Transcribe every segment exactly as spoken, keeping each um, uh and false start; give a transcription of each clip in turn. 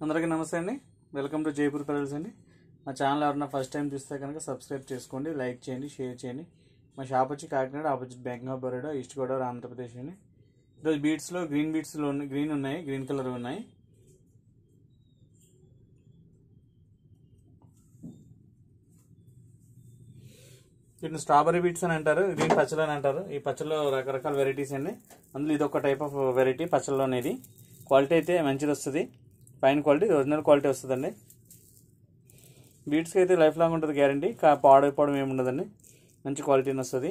అందరికీ నమస్తే అండి. వెల్కమ్ టు జైపూర్ పెరల్స్ అండి. మా ఛానల్ ఎవరైనా ఫస్ట్ టైం చూస్తే కనుక సబ్స్క్రైబ్ చేసుకోండి, లైక్ చేయండి, షేర్ చేయండి. మా షాప్ వచ్చి Kakinada opposite Bank of Baroda, east Godavari, Andhra Pradesh అండి. ఈరోజు బీట్స్లో గ్రీన్ బీట్స్లో గ్రీన్ ఉన్నాయి, గ్రీన్ కలర్ ఉన్నాయి. వీటిని స్ట్రాబెరీ బీట్స్ అని అంటారు, గ్రీన్ పచ్చలు అని అంటారు. ఈ పచ్చల్లో రకరకాల వెరైటీస్ అండి. అందులో ఇది ఒక టైప్ ఆఫ్ వెరైటీ పచ్చల్లో అనేది. క్వాలిటీ అయితే మంచిది వస్తుంది, ఫైన్ క్వాలిటీ, ఒరిజినల్ క్వాలిటీ వస్తుందండి. బీట్స్కి అయితే లైఫ్ లాంగ్ ఉంటుంది గ్యారంటీ, కా పాడైపోవడం ఏమి ఉండదండి, మంచి క్వాలిటీని వస్తుంది.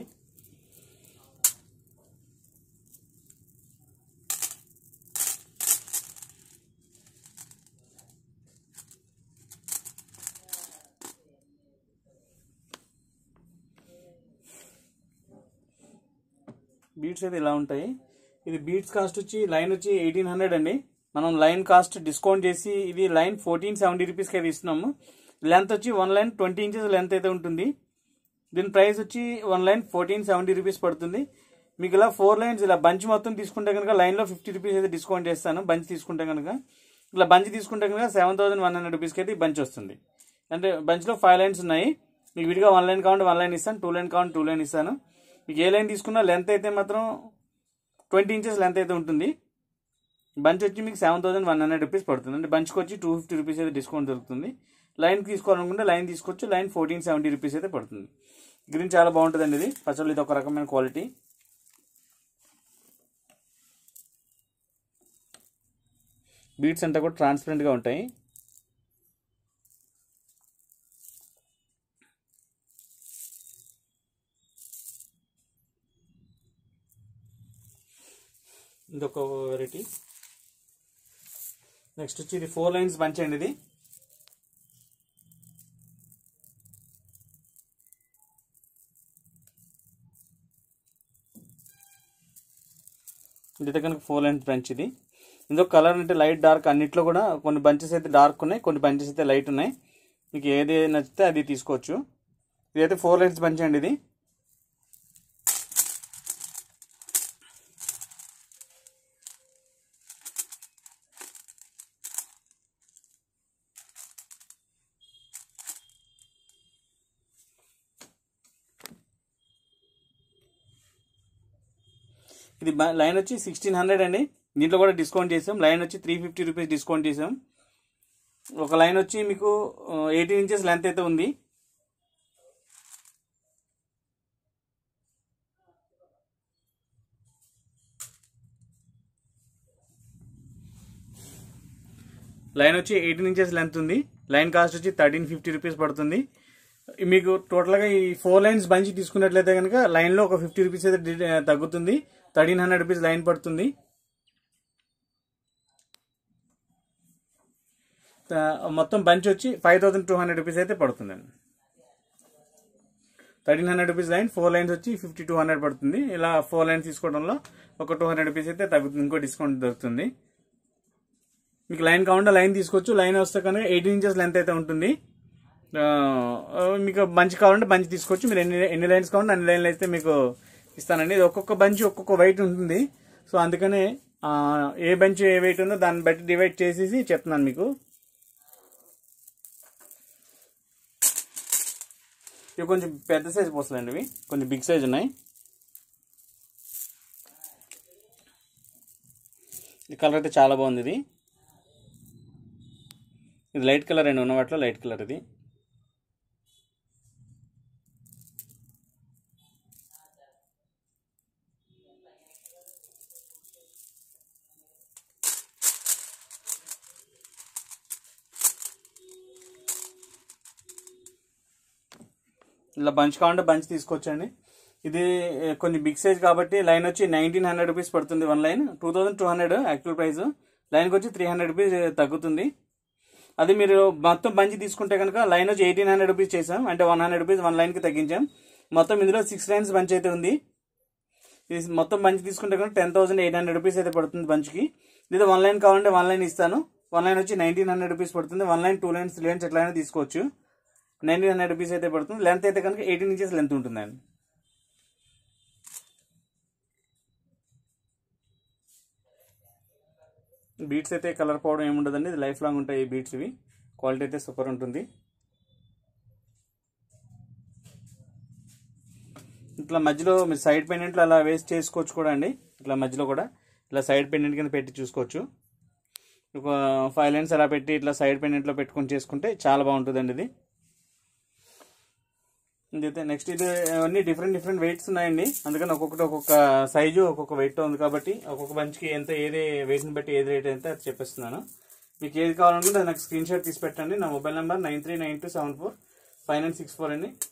బీట్స్ అయితే ఇలా ఉంటాయి. ఇది బీట్స్ కాస్ట్ వచ్చి లైన్ వచ్చి ఎయిటీన్ హండ్రెడ్ అండి. మనం లైన్ కాస్ట్ డిస్కౌంట్ చేసి ఇది లైన్ ఫోర్టీన్ సెవెంటీ రూపీస్కి అయితే ఇస్తున్నాము. లెంత్ వచ్చి one line twenty inches length అయితే ఉంటుంది. దీని ప్రైస్ వచ్చి one line fourteen seventy rupees పడుతుంది. మీకు ఇలా ఫోర్ లైన్స్ ఇలా బంచ్ మొత్తం తీసుకుంటే కనుక లైన్లో ఫిఫ్టీ రూపీస్ అయితే డిస్కౌంట్ చేస్తాను. బంచ్ తీసుకుంటే కనుక ఇలా బంచ్ తీసుకుంటే కనుక సెవెన్ థౌసండ్ వన్ హండ్రెడ్ రూపీస్కి అయితే ఈ బంచ్ వస్తుంది. అంటే బంచ్లో ఫైవ్ లైన్స్ ఉన్నాయి. మీకు విడిగా వన్ లైన్ కావాలంటే వన్ లైన్ ఇస్తాను, టూ లైన్ కావాలంటే టూ లైన్ ఇస్తాను. మీకు ఏ లైన్ తీసుకున్నా లెంత్ అయితే మాత్రం ట్వంటీ ఇంచెస్ లెంత్ అయితే ఉంటుంది. బంచ్ వచ్చి మీకు seven thousand one hundred rupees పడుతుంది. అంటే బంచ్కి వచ్చి టూ ఫిఫ్టీ రూపీస్ అయితే డిస్కౌంట్ దొరుకుతుంది. లైన్ తీసుకోవాలనుకుంటే లైన్ తీసుకోవచ్చు, లైన్ ఫోర్టీన్ సెవెంటీ రూపీస్ అయితే పడుతుంది. గ్రీన్ చాలా బాగుంటుందండి ఇది పచ్చళ్ళు, ఇది ఒక రకమైన క్వాలిటీ. బీట్స్ అంతా కూడా ట్రాన్స్పరెంట్గా ఉంటాయి. ఇదొక వెరైటీ. నెక్స్ట్ వచ్చి ఇది ఫోర్ లైన్స్ బంచ్ అండి. ఇది ఇది కనుక ఫోర్ లైన్స్ బంచ్. ఇది ఇందులో కలర్ అంటే లైట్ డార్క్ అన్నిట్లో కూడా కొన్ని బంచెస్ అయితే డార్క్ ఉన్నాయి, కొన్ని బంచెస్ అయితే లైట్ ఉన్నాయి. మీకు ఏది నచ్చితే అది తీసుకోవచ్చు. ఇదైతే ఫోర్ లైన్స్ బంచ్ అండి. ఇది ఇది లైన్ వచ్చి సిక్స్టీన్ హండ్రెడ్ అండి. దీంట్లో కూడా డిస్కౌంట్ చేసాం. లైన్ వచ్చి త్రీ ఫిఫ్టీ రూపీస్ డిస్కౌంట్ చేసాం. ఒక లైన్ వచ్చి మీకు ఎయిటీన్ ఇంచెస్ లెంత్ అయితే ఉంది. లైన్ వచ్చి ఎయిటీన్ ఇంచెస్ లెంత్ ఉంది. లైన్ కాస్ట్ వచ్చి థర్టీన్ ఫిఫ్టీ రూపీస్ పడుతుంది. మీకు టోటల్గా ఈ ఫోర్ లైన్స్ బంచ్ తీసుకున్నట్లయితే కనుక లైన్లో ఒక ఫిఫ్టీ రూపీస్ అయితే తగ్గుతుంది. థర్టీన్ హండ్రెడ్ రూపీస్ లైన్ పడుతుంది. మొత్తం బంచ్ వచ్చి five thousand two hundred rupees అయితే పడుతుందండి. Thirteen hundred rupees line, four lines వచ్చి ఫిఫ్టీ టూ హండ్రెడ్ పడుతుంది. ఇలా ఫోర్ లైన్స్ తీసుకోవడంలో ఒక టూ హండ్రెడ్ రూపీస్ అయితే తగ్గుతుంది, ఇంకో డిస్కౌంట్ దొరుకుతుంది. మీకు లైన్ కావాలంటే లైన్ తీసుకోవచ్చు. లైన్ వస్తే కనుక ఎయిటీన్ ఇంచెస్ లెంత్ అయితే ఉంటుంది. మీకు బంచ్ కావాలంటే బంచ్ తీసుకోవచ్చు. మీరు ఎన్ని ఎన్ని లైన్స్ కావాలంటే అన్ని లైన్లు అయితే మీకు ఇస్తానండి. ఇది ఒక్కొక్క బంచ్ ఒక్కొక్క వెయిట్ ఉంటుంది. సో అందుకనే ఏ బంచ్ ఏ వెయిట్ ఉందో దాన్ని బట్టి డివైడ్ చేసేసి చెప్తున్నాను మీకు. ఇవి కొంచెం పెద్ద సైజ్ పూసలండి, ఇవి కొంచెం బిగ్ సైజ్ ఉన్నాయి. ఈ కలర్ అయితే చాలా బాగుంది. ఇది ఇది లైట్ కలర్ అండి, ఉన్న వాటిలో లైట్ కలర్. ఇది ఇలా బంచ్ కావాలంటే బంచ్ తీసుకోవచ్చండి. ఇది కొంచెం బిగ్ సైజ్ కాబట్టి లైన్ వచ్చి నైన్టీన్ హండ్రెడ్ రూపీస్ పడుతుంది. One line two thousand two hundred actual price. లైన్కి వచ్చి త్రీ హండ్రెడ్ రూపీస్ తగ్గుతుంది. అది మీరు మొత్తం బంచ్ తీసుకుంటే కనుక లైన్ వచ్చి ఎయిటీన్ హండ్రెడ్ రూపీస్ చేసాం, అంటే వన్ హండ్రెడ్ రూపీస్ వన్ లైన్కి తగ్గించాం. మొత్తం ఇందులో సిక్స్ లైన్స్ బంచ్ అయితే ఉంది. ఇది మొత్తం బంచ్ తీసుకుంటే కనుక ten thousand eight hundred rupees అయితే పడుతుంది బంచ్కి. లేదా వన్ లైన్ కావాలంటే వన్ లైన్ ఇస్తాను. వన్ లైన్ వచ్చి నైన్టీన్ హండ్రెడ్ రూపీస్ పడుతుంది. One line, two lines, three lines ఎట్లయినా తీసుకోవచ్చు. నైన్టీన్ హండ్రెడ్ రూపీస్ అయితే పడుతుంది. లెంత్ అయితే కనుక ఎయిటీన్ ఇంచెస్ లెంత్ ఉంటుందండి. బీట్స్ అయితే కలర్ పోవడం ఏముండదండి, ఇది లైఫ్ లాంగ్ ఉంటాయి ఈ బీట్స్. ఇవి క్వాలిటీ అయితే సూపర్ ఉంటుంది. ఇట్లా మధ్యలో మీరు సైడ్ పెండెంట్లు అలా వేస్ట్ చేసుకోవచ్చు కూడా అండి. ఇట్లా మధ్యలో కూడా ఇట్లా సైడ్ పెండెంట్ కింద పెట్టి చూసుకోవచ్చు. ఒక ఫైవ్ లైన్స్ అలా పెట్టి ఇట్లా సైడ్ పెండెంట్లో పెట్టుకొని చేసుకుంటే చాలా బాగుంటుందండి ఇది. ఇదైతే నెక్స్ట్ ఇది అన్ని డిఫరెంట్ డిఫరెంట్ వెయిట్స్ ఉన్నాయండి. అందుకని ఒక్కొక్కటి ఒక్కొక్క సైజు ఒక్కొక్క వెయిట్ ఉంది కాబట్టి ఒక్కొక్క బంచ్కి ఎంత ఏది వెయిట్ని బట్టి ఏది రేట్ అయితే అది చెప్పేస్తున్నాను. మీకు ఏది కావాలనుకుంటే అది నాకు స్క్రీన్ షాట్ తీసి పెట్టండి. నా mobile number nine three nine two seven four five nine six four అండి.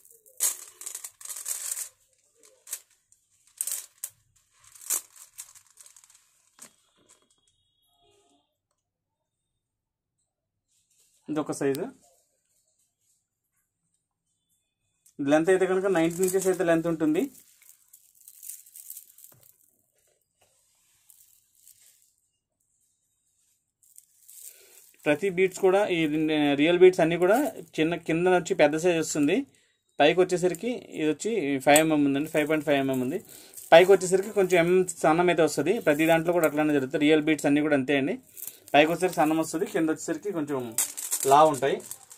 ఇది ఒక సైజు. లెంత్ అయితే కనుక నైన్టీన్ ఇంచెస్ అయితే లెంత్ ఉంటుంది. ప్రతి బీట్స్ కూడా ఈ రియల్ బీట్స్ అన్నీ కూడా చిన్న కింద వచ్చి పెద్ద సైజ్ వస్తుంది. పైకి వచ్చేసరికి ఇది వచ్చి ఫైవ్ ఎంఎం ఉందండి, ఫైవ్ పాయింట్ ఫైవ్ ఎంఎం ఉంది. పైకి వచ్చేసరికి కొంచెం ఎం సన్నం అయితే వస్తుంది. ప్రతి దాంట్లో కూడా అట్లానే జరుగుతుంది. రియల్ బీట్స్ అన్నీ కూడా అంతే అండి. పైకి వచ్చేసరికి సన్నం వస్తుంది, కింద వచ్చేసరికి కొంచెం లా ఉంటాయి.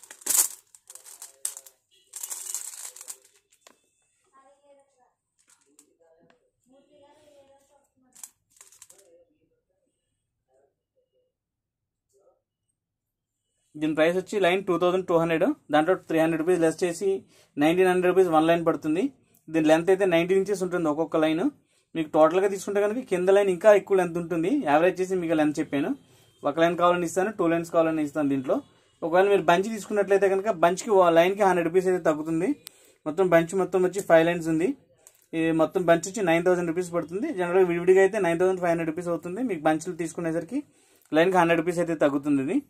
దీని ప్రైస్ వచ్చి line two thousand two hundred దాంట్లో త్రీ హండ్రెడ్ రూపీస్ లెస్ చేసి nineteen hundred rupees one line పడుతుంది. దీని లెంత్ అయితే నైన్టీన్ ఇంచెస్ ఉంటుంది ఒక్కొక్క లైన్. మీకు టోటల్గా తీసుకుంటే కనుక కింద లైన్ ఇంకా ఎక్కువ లెంత్ ఉంటుంది. యావరేజ్ చేసి మీకు లెంత్ చెప్పాను. ఒక లైన్ కావాలని ఇస్తాను, టూ లైన్స్ కావాలని ఇస్తాను. దీంట్లో ఒకవేళ మీరు బంచ్ తీసుకున్నట్లయితే కనుక బంచ్కి లైన్కి హండ్రెడ్ రూపీస్ అయితే తగ్గుతుంది. మొత్తం బంచ్ మొత్తం వచ్చి ఫైవ్ లైన్స్ ఉంది. ఇది మొత్తం బంచ్ వచ్చి నైన్ థౌసండ్ రూపీస్ పడుతుంది. జనరల్గా విడివిడిగా అయితే nine thousand five hundred rupees అవుతుంది. మీకు బంచ్లు తీసుకునేసరికి లైన్కి హండ్రెడ్ రూపీస్ అయితే తగ్గుతుంది. ఇది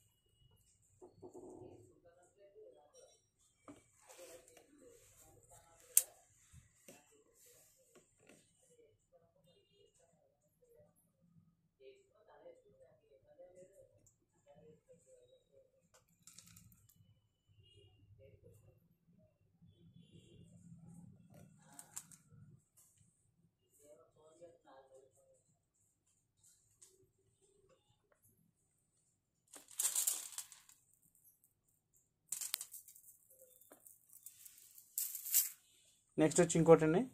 నెక్స్ట్ వచ్చి ఇంకోటి అండి.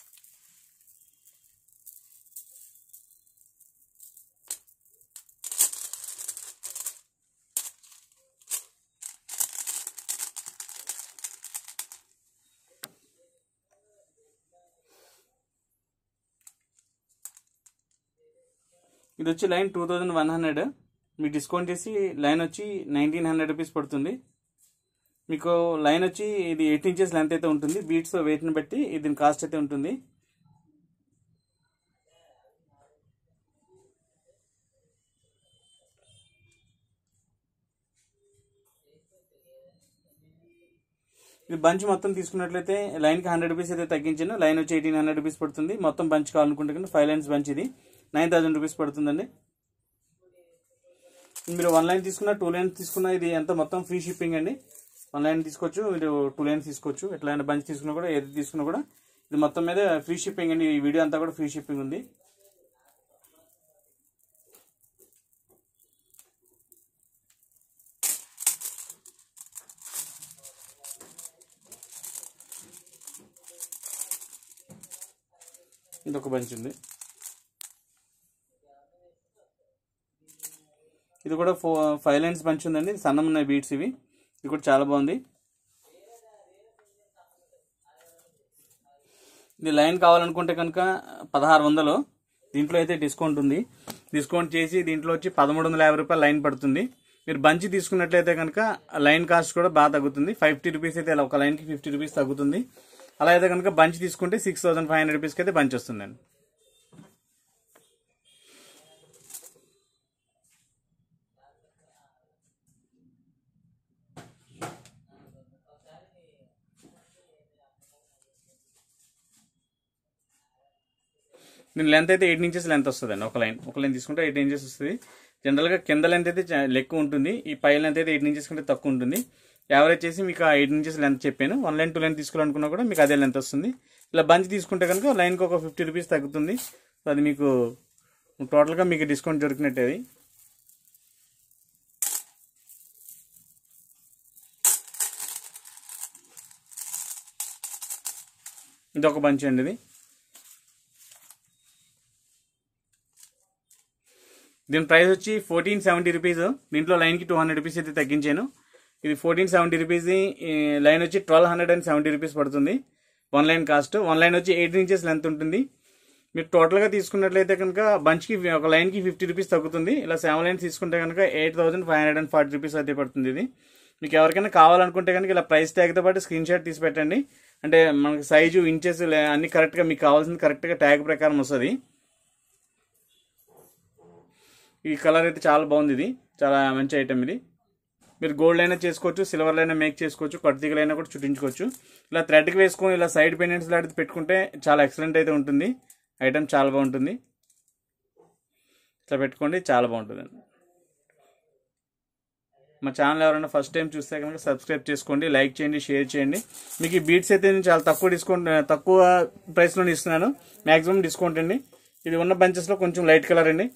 ఇది వచ్చి line two thousand one hundred మీకు డిస్కౌంట్ చేసి లైన్ వచ్చి నైన్టీన్ హండ్రెడ్ రూపీస్ పడుతుంది. మీకు లైన్ వచ్చి ఇది ఎయిట్ ఇంచెస్ లెంత్ అయితే ఉంటుంది. బీట్స్ వెయిట్ని బట్టి దీని కాస్ట్ అయితే ఉంటుంది. ఇది బంచ్ మొత్తం తీసుకున్నట్లయితే లైన్కి హండ్రెడ్ రూపీస్ అయితే తగ్గించాను. లైన్ వచ్చి ఎయిటీన్ హండ్రెడ్ రూపీస్ పడుతుంది. మొత్తం బంచ్ కావాలనుకుంటే కానీ ఫైవ్ లైన్స్ బంచ్ ఇది నైన్ థౌసండ్ రూపీస్ పడుతుందండి. మీరు వన్ లైన్ తీసుకున్నా టూ లైన్స్ తీసుకున్నా ఇది ఎంత మొత్తం ఫ్రీ షిప్పింగ్ అండి. వన్ లైన్ తీసుకోవచ్చు, మీరు టూ లైన్స్ తీసుకోవచ్చు. ఎట్లయినా బంచ్ తీసుకున్నా కూడా ఏది తీసుకున్నా కూడా ఇది మొత్తం మీద ఫ్రీ షిప్పింగ్ అండి. ఈ వీడియో అంతా కూడా ఫ్రీ షిప్పింగ్ ఉంది. ఇది ఒక బంచ్ ఉంది. ఇది కూడా ఫో ఫైవ్ లైన్స్ బంచ్ ఉందండి. సన్నం ఉన్నాయి బీట్స్ ఇవి. ఇది కూడా చాలా బాగుంది. ఇది లైన్ కావాలనుకుంటే కనుక పదహారు వందలు దీంట్లో అయితే డిస్కౌంట్ ఉంది. డిస్కౌంట్ చేసి దీంట్లో వచ్చి పదమూడు వందల యాభై రూపాయలు లైన్ పడుతుంది. మీరు బంచ్ తీసుకున్నట్లయితే కనుక లైన్ కాస్ట్ కూడా బాగా తగ్గుతుంది. ఫిఫ్టీ రూపీస్ అయితే ఒక లైన్కి ఫిఫ్టీ రూపీస్ తగ్గుతుంది. అలా అయితే కనుక బంచ్ తీసుకుంటే సిక్స్ థౌసండ్ ఫైవ్ హండ్రెడ్ రూపీస్కి అయితే బంచ్ వస్తుందండి. దీని లెంత్ అయితే ఎయిట్ ఇంచెస్ లెంత్ వస్తుందండి. ఒక లైన్ ఒక లైన్ తీసుకుంటే ఎయిట్ ఇంచెస్ వస్తుంది. జనరల్గా కింద లెంత్ అయితే ఎక్కువ ఉంటుంది. ఈ పై లెంత్ అయితే ఎయిట్ ఇంచెస్ కంటే తక్కువ ఉంటుంది. యావరేజ్ చేసి మీకు ఆ ఎయిట్ ఇంచెస్ లెంత్ చెప్పాను. వన్ లైన్ టూ లైన్ తీసుకోవాలనుకున్నా కూడా మీకు అదే లెంత్ వస్తుంది. ఇలా బంచ్ తీసుకుంటే కనుక లైన్కి ఒక ఫిఫ్టీ రూపీస్ తగ్గుతుంది. అది మీకు టోటల్గా మీకు డిస్కౌంట్ దొరికినట్టు. అది ఇది ఒక బంచ్ అండి. ఇది దీని ప్రైస్ వచ్చి ఫోర్టీన్ సెవెంటీ రూపీస్. దీంట్లో లైన్కి టూ హండ్రెడ్ రూపీస్ అయితే తగ్గించాను. ఇది ఫోర్టీన్ సెవెంటీ రూపీస్, లైన్ వచ్చి twelve hundred and seventy rupees పడుతుంది one line cost. One line వచ్చి ఎయిటీన్ ఇంచెస్ లెంత్ ఉంటుంది. మీరు టోటల్గా తీసుకున్నట్లయితే కనుక బంచ్కి ఒక లైన్కి ఫిఫ్టీ రూపీస్ తగ్గుతుంది. ఇలా సెవెన్ లైన్స్ తీసుకుంటే కనుక eight thousand five hundred and forty rupees అయితే పడుతుంది. ఇది మీకు ఎవరికైనా కావాలనుకుంటే కనుక ఇలా ప్రైస్ ట్యాగ్తో పాటు స్క్రీన్ షాట్ తీసి పెట్టండి. అంటే మనకి సైజు ఇంచెస్ అన్ని కరెక్ట్గా మీకు కావాల్సింది కరెక్ట్గా ట్యాగ్ ప్రకారం వస్తుంది. ఈ కలర్ అయితే చాలా బాగుంది. ఇది చాలా మంచి ఐటమ్. ఇది మీరు గోల్డ్ అయినా చేసుకోవచ్చు, సిల్వర్ అయినా మేక్ చేసుకోవచ్చు, కట్టుతీగలైనా కూడా చుట్టించుకోవచ్చు. ఇలా థ్రెడ్కి వేసుకొని ఇలా సైడ్ పెండెంట్స్ లాంటిది పెట్టుకుంటే చాలా ఎక్సలెంట్ అయితే ఉంటుంది. ఐటమ్ చాలా బాగుంటుంది. ఇట్లా పెట్టుకోండి, చాలా బాగుంటుంది. మా ఛానల్ ఎవరైనా ఫస్ట్ టైం చూస్తే కనుక సబ్స్క్రైబ్ చేసుకోండి, లైక్ చేయండి, షేర్ చేయండి. మీకు ఈ బీట్స్ అయితే నేను చాలా తక్కువ డిస్కౌంట్ తక్కువ ప్రైస్లో ఇస్తున్నాను. మ్యాక్సిమం డిస్కౌంట్ అండి. ఇది ఉన్న బంచెస్లో కొంచెం లైట్ కలర్ అండి.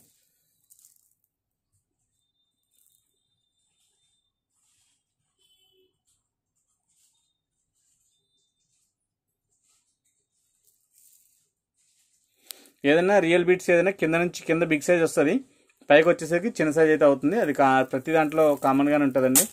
ఏదైనా రియల్ బీట్స్ ఏదైనా కింద నుంచి కింద బిగ్ సైజ్ వస్తుంది, పైకి వచ్చేసరికి చిన్న సైజ్ అయితే అవుతుంది. అది ప్రతి దాంట్లో కామన్గానే ఉంటుందండి.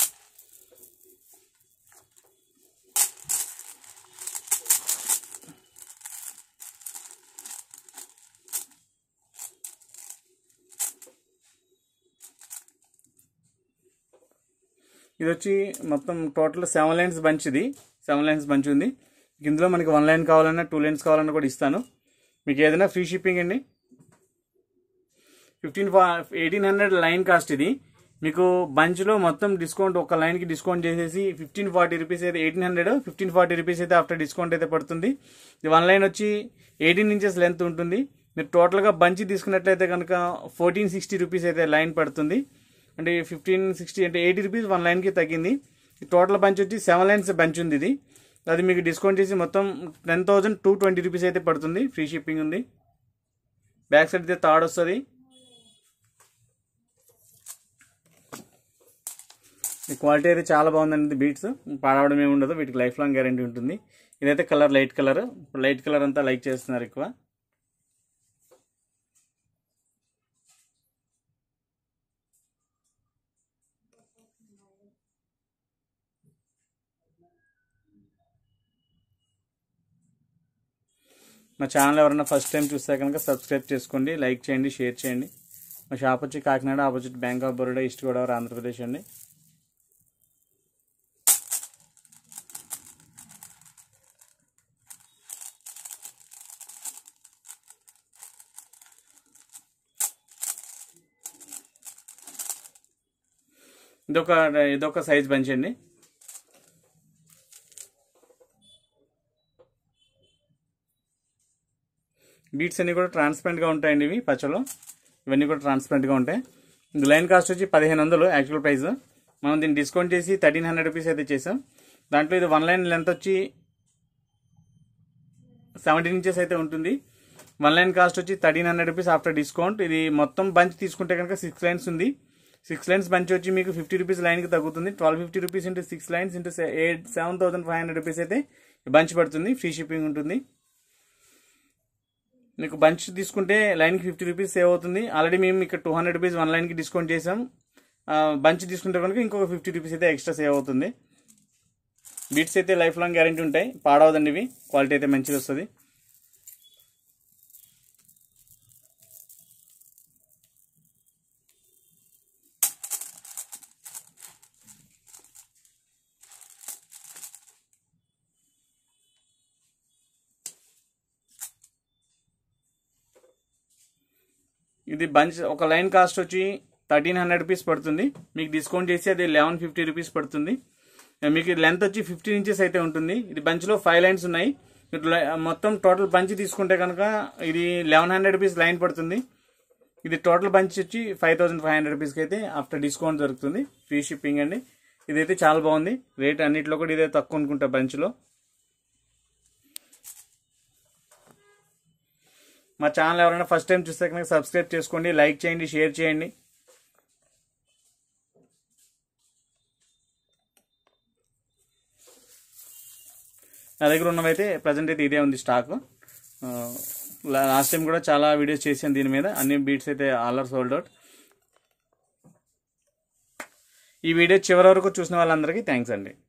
ఇది వచ్చి మొత్తం టోటల్ సెవెన్ లైన్స్ బంచ్. ఇది సెవెన్ లైన్స్ బంచ్ ఉంది. ఇందులో మనకి వన్ లైన్ కావాలన్నా టూ లైన్స్ కావాలన్నా కూడా ఇస్తాను. మీకు ఏదైనా ఫ్రీ షిప్పింగ్ అండి. ఫిఫ్టీన్ ఫా ఎయిటీన్ హండ్రెడ్ లైన్ కాస్ట్. ఇది మీకు బంచ్లో మొత్తం డిస్కౌంట్ ఒక లైన్కి డిస్కౌంట్ చేసేసి ఫిఫ్టీన్ ఫార్టీ రూపీస్ అయితే eighteen hundred fifteen forty rupees అయితే ఆఫ్టర్ డిస్కౌంట్ అయితే పడుతుంది. ఇది వన్ లైన్ వచ్చి ఎయిటీన్ ఇంచెస్ లెంత్ ఉంటుంది. మీరు టోటల్గా బంచ్ తీసుకున్నట్లయితే కనుక ఫోర్టీన్ సిక్స్టీ రూపీస్ అయితే లైన్ పడుతుంది. అంటే ఫిఫ్టీన్ సిక్స్టీ అంటే ఎయిటీ రూపీస్ వన్ లైన్కి తగ్గింది. టోటల్ బంచ్ వచ్చి సెవెన్ లైన్స్ బంచ్ ఉంది. ఇది అది మీకు డిస్కౌంట్ చేసి మొత్తం ten thousand two twenty rupees అయితే పడుతుంది. ఫ్రీ షిప్పింగ్ ఉంది. బ్యాక్ సైడ్ అయితే థర్డ్ వస్తుంది. ఈ క్వాలిటీ అయితే చాలా బాగుందండి. బీట్స్ పాడవడం ఏమి ఉండదు, వీటికి లైఫ్ లాంగ్ గ్యారంటీ ఉంటుంది. ఇదైతే colour light colour. Light colour అంతా లైక్ చేస్తున్నారు ఎక్కువ. మా ఛానల్ ఎవరైనా ఫస్ట్ టైం చూస్తే కనుక సబ్స్క్రైబ్ చేసుకోండి, లైక్ చేయండి, షేర్ చేయండి. మా షాప్ వచ్చి Kakinada, opposite Bank of Baroda, east Godavari, Andhra Pradesh అండి. ఇదొక ఇదొక సైజ్ బంచ్ అండి. బీట్స్ అన్ని కూడా ట్రాన్స్పరెంట్గా ఉంటాయండి. ఇవి పచ్చలో ఇవన్నీ కూడా ట్రాన్స్పరెంట్గా ఉంటాయి. లైన్ కాస్ట్ వచ్చి పదిహేను వందలు యాక్చువల్ ప్రైస్. మనం దీన్ని డిస్కౌంట్ చేసి థర్టీన్ హండ్రెడ్ రూపీస్ అయితే చేసాం. దాంట్లో ఇది వన్ లైన్ లెంత్ వచ్చి సెవెంటీన్ ఇంచెస్ అయితే ఉంటుంది. వన్ లైన్ కాస్ట్ వచ్చి thirteen hundred rupees after discount. ఇది మొత్తం బంచ్ తీసుకుంటే కనుక సిక్స్ లైన్స్ ఉంది. సిక్స్ లైన్స్ బంచ్ వచ్చి మీకు ఫిఫ్టీ రూపీస్ లైన్కి తగ్గుతుంది. Twelve fifty rupees into six lines into eight seven thousand five hundred rupees అయితే బంచ్ పడుతుంది. ఫ్రీ షిప్పింగ్ ఉంటుంది. మీకు బంచ్ తీసుకుంటే లైన్కి ఫిఫ్టీ రూపీస్ సేవ్ అవుతుంది. ఆల్రెడీ మేము ఇక్కడ టూ హండ్రెడ్ రూపీస్ వన్ లైన్కి డిస్కౌంట్ చేసాం. బంచ్ తీసుకుంటే కనుక ఇంకొక ఫిఫ్టీ రూపీస్ అయితే ఎక్స్ట్రా సేవ్ అవుతుంది. బీట్స్ అయితే లైఫ్ లాంగ్ గ్యారంటీ ఉంటాయి, పాడవదండి. ఇవి క్వాలిటీ అయితే మంచిగా వస్తుంది. ఇది బంచ్ ఒక లైన్ కాస్ట్ వచ్చి థర్టీన్ హండ్రెడ్ రూపీస్ పడుతుంది. మీకు డిస్కౌంట్ చేసి అది లెవెన్ ఫిఫ్టీ రూపీస్ పడుతుంది. మీకు లెంత్ వచ్చి ఫిఫ్టీన్ ఇంచెస్ అయితే ఉంటుంది. ఇది బంచ్లో ఫైవ్ లైన్స్ ఉన్నాయి. మొత్తం టోటల్ బంచ్ తీసుకుంటే కనుక ఇది లెవెన్ హండ్రెడ్ రూపీస్ లైన్ పడుతుంది. ఇది టోటల్ బంచ్ వచ్చి ఫైవ్ థౌసండ్ ఫైవ్ హండ్రెడ్ రూపీస్కి అయితే ఆఫ్టర్ డిస్కౌంట్ దొరుకుతుంది. ఫ్రీ షిప్పింగ్ అండి. ఇదైతే చాలా బాగుంది. రేట్ అన్నింటిలో కూడా ఇదే తక్కువ అనుకుంటా బంచ్లో. మా ఛానల్ ఎవరైనా ఫస్ట్ టైం చూస్తే కనుక సబ్స్క్రైబ్ చేసుకోండి, లైక్ చేయండి, షేర్ చేయండి. నా దగ్గర ఉన్నవైతే ప్రజెంట్ అయితే ఇదే ఉంది స్టాక్. లాస్ట్ టైం కూడా చాలా వీడియోస్ చేశాను దీని మీద. అన్ని బీట్స్ అయితే ఆల్ ఆర్ సోల్డ్ అవుట్. ఈ వీడియో చివరి వరకు చూసిన వాళ్ళందరికీ థ్యాంక్స్ అండి.